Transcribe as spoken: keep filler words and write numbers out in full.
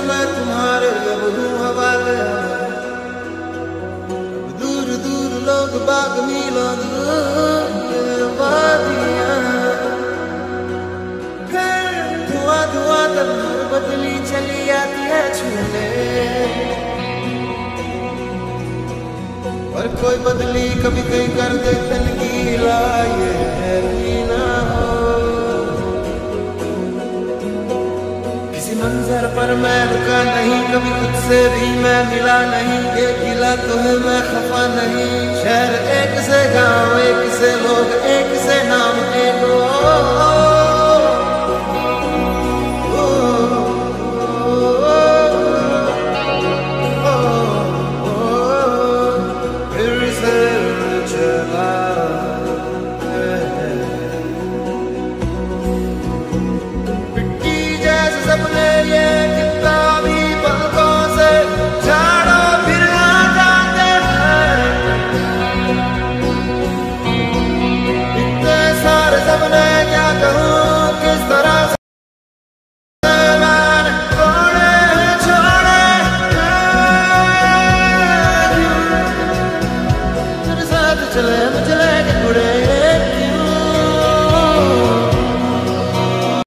मैं तुम्हारे अब हूँ हवाले। दूर दूर लोग बाग मीलों दूर वादियाँ, फिर धुआं धुआं तक बदली चली आती है छूने। और कोई बदली कभी कहीं कर दे तन गीला, ये है भी ना हो। किसी मंजर पर मैं रुका नहीं, कभी खुद से भी मैं मिला नहीं। ये गिला तो है मैं खफा नहीं। शहर एक से गांव, एक से लोग, एक